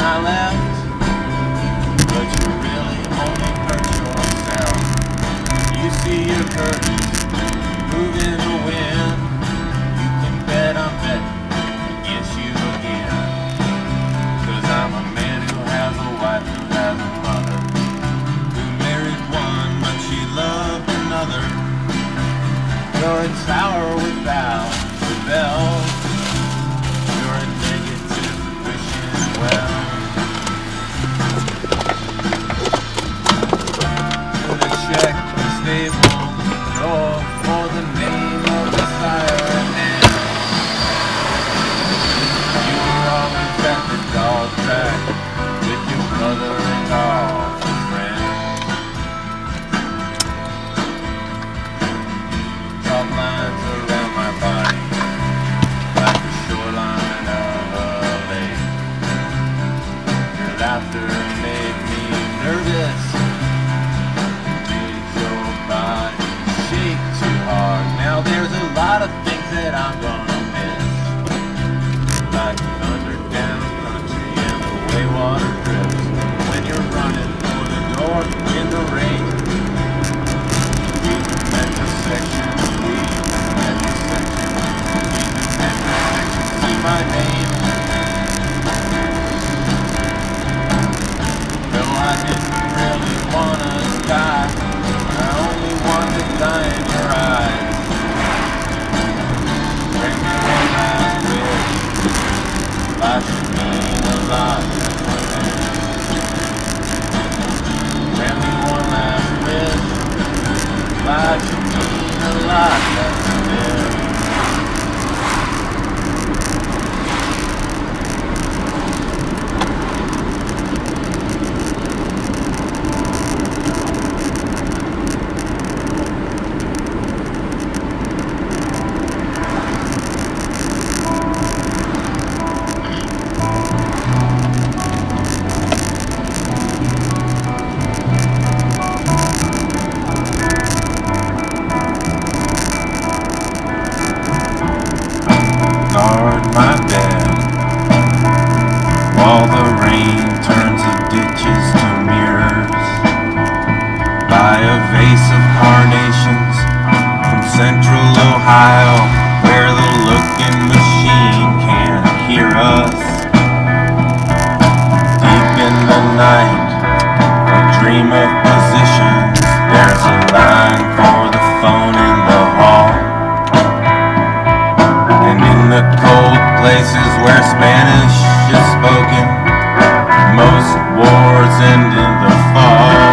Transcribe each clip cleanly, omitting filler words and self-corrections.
I left, but you really only hurt yourself. You see your curtains move in the wind. You can bet I'm betting against you again. 'Cause I'm a man who has a wife who has a mother, who married one but she loved another. You're a tower without the bell. You're a negative wishing well. Gonna check the stable door for the name of the siren hand. You were always at the dog track with your brother and all his friends. Top lines around my body, like the shoreline of a lake. Your laughter made me nervous, made your body shake too hard. Now there's a lot of things that I'm gonna miss, like the underground country and the way water drips when you're running for the door in the rain. We met the section, we met the section, we met the section, see my name. No, I didn't really wanna die, I only wanted to die in your eyes. Bring me one last wish, life should mean a lot. Bring me one last wish, life should mean a lot. That's it. Guard my bed while the rain turns the ditches to mirrors. Buy a vase of carnations from Central Ohio, where the looking machine can't hear us. Deep in the night, we dream of positions. There's a line for the phone in the hall. And in the cold places where Spanish is spoken, most wars end in the fall.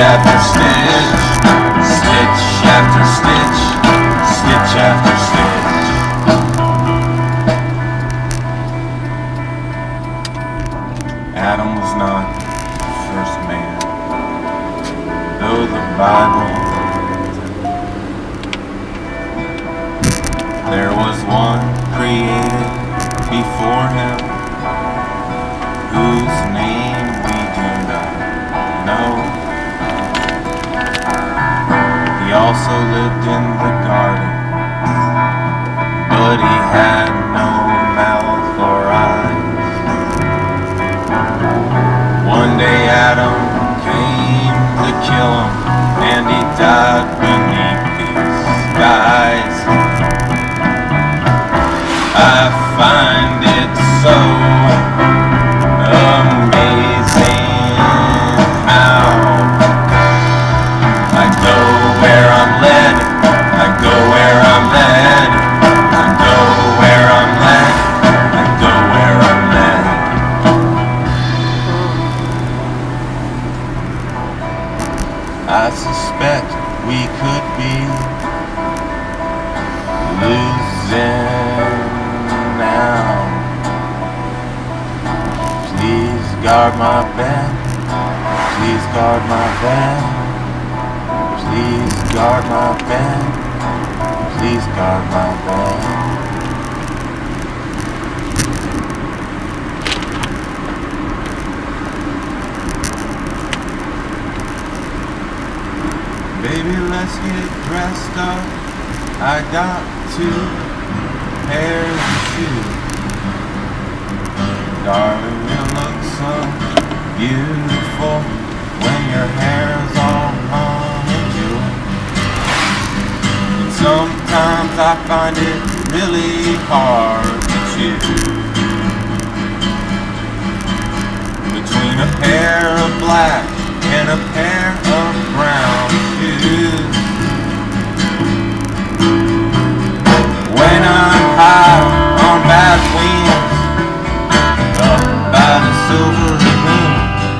after stitch, stitch after stitch, stitch after stitch. Adam was not the first man, though the Bible there was one created before him, whose name we do not know. He also lived in the garden, but he had no mouth or eyes. One day Adam came to kill him, and he died beneath these skies. I find it so amazing how I go where I'm led, I go where I'm led, I go where I'm led, I go where I'm led. I suspect we could be losing now. Please guard my bed, please guard my bed, please guard my bed, please guard my bed. Baby, let's get dressed up. I got 2 pairs of shoes. Darling, you look so beautiful when your hair's all honeydew. And sometimes I find it really hard to choose between a pair of black and a pair of brown shoes. When I'm high on bad wings, up by the silver moon,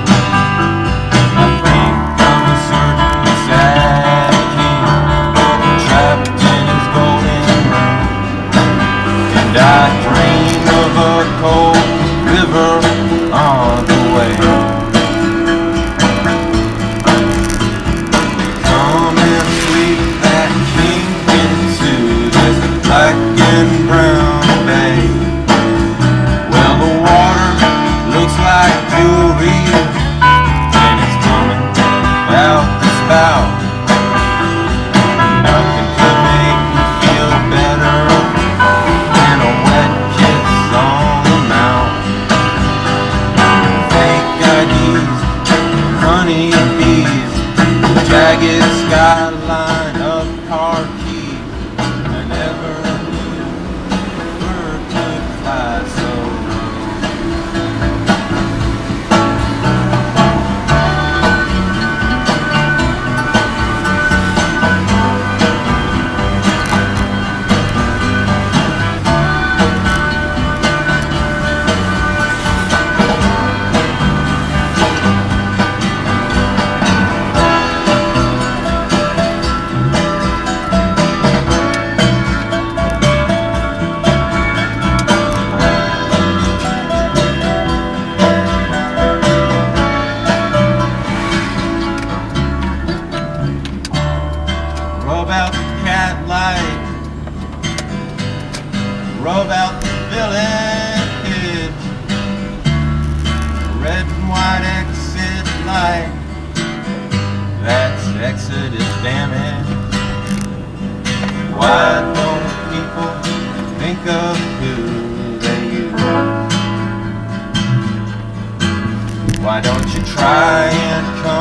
I think I'm a certain sad king, trapped in his golden room. And I dream of a cold river on the way. Come and sweep that king into this black and brown bay. Well, the water looks like jewelry, and it's coming out the spout. Nothing could make me feel better than a wet kiss on the mouth. Fake IDs, honeybees, jagged skyline of car keys. I never knew a bird could fly so low. Rub out the cat light, rub out the village, red and white exit light, that's Exodus damage. Why don't people think of who they use? Why don't you try and come